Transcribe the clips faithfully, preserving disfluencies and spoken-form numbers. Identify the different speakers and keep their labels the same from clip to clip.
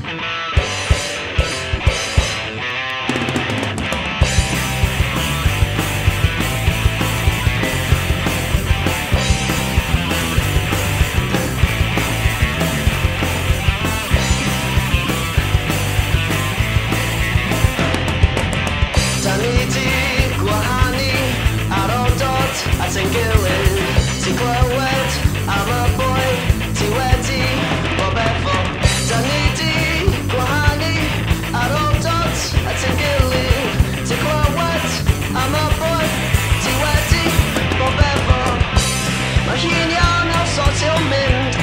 Speaker 1: Ti'n gilyn, ti'n clywed am y boi, ti wedi bob efo. Da ni di gwahanu ar ôl dod a ti'n gilyn, ti'n clywed am y boi, ti wedi bob efo. Mae hi'n iawn o sort i'w mynd,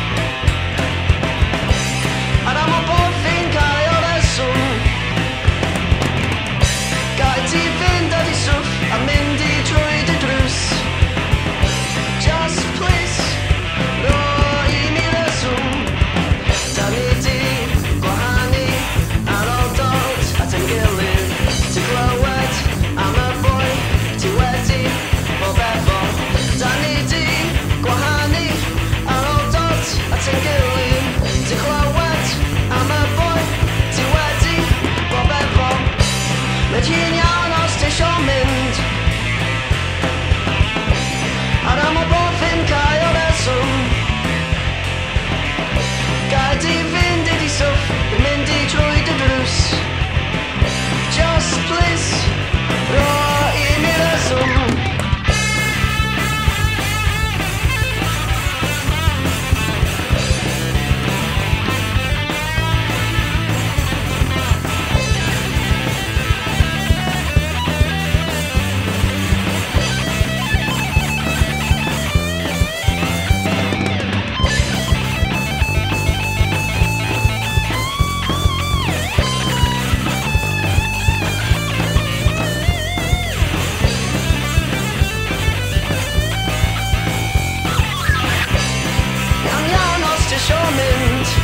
Speaker 1: a am o bod fi'n cael o reswm. Gai ti fynd a di swff a mynd i trwy dy drws. Just please, roi mi reswm. Da ni di gwahanu ar ôl dod at ein gilydd. Ti'n clywed am y boi, ti wedi bob efo. Da ni di gwahanu ar ôl dod at ein gilydd. Ti'n clywed am y boi, ti wedi bob efo. Mae hi'n iawn os t'isio mynd, a am o bod fi'n cael o reswm. Gai di fynd i di swff, i mynd i trwy dy drws. Just please, roi mi reswm. Iawn iawn os t'isio mynd,